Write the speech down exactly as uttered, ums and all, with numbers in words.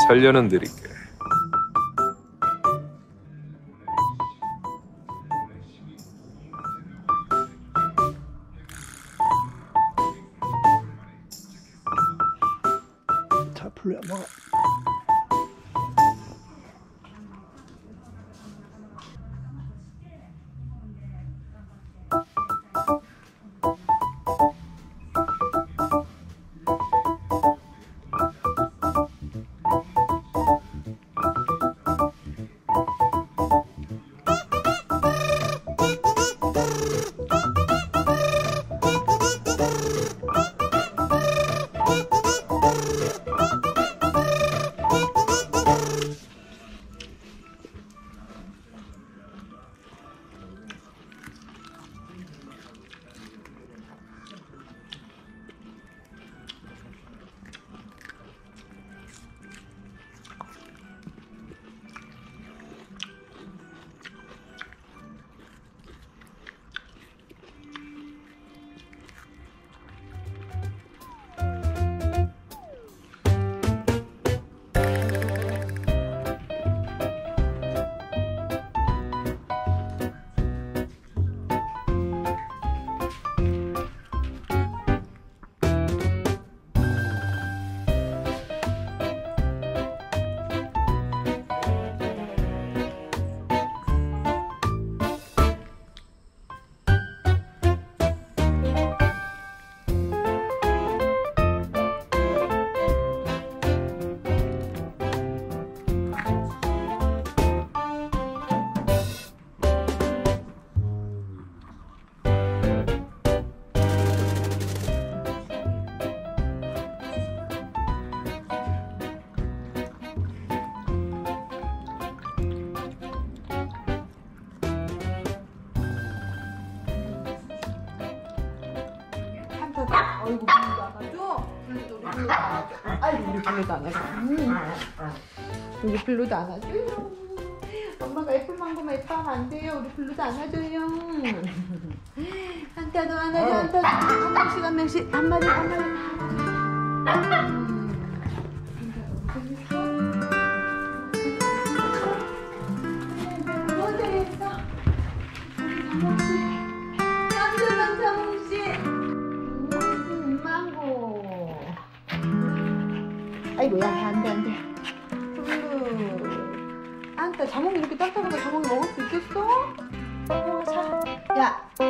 살려는 드릴게. 자, 블루야 먹어. 아이고 블루도 안아줘? 블루도 우리 블루도 안아줘? 아이고 우리 블루도 안아줘? 음. 우리 블루도 안아줘요? 엄마가 애플 망고만 예뻐하면 안 돼요? 우리 블루도 안아줘요? 한타도 안아줘. 한타도 한 명씩 한 명씩 한 마리 한 마리. 아이고야, 안돼 안돼. 블루 안타 자몽이 이렇게 딱딱한 거 자몽이 먹을 수 있겠어? 어, 자, 야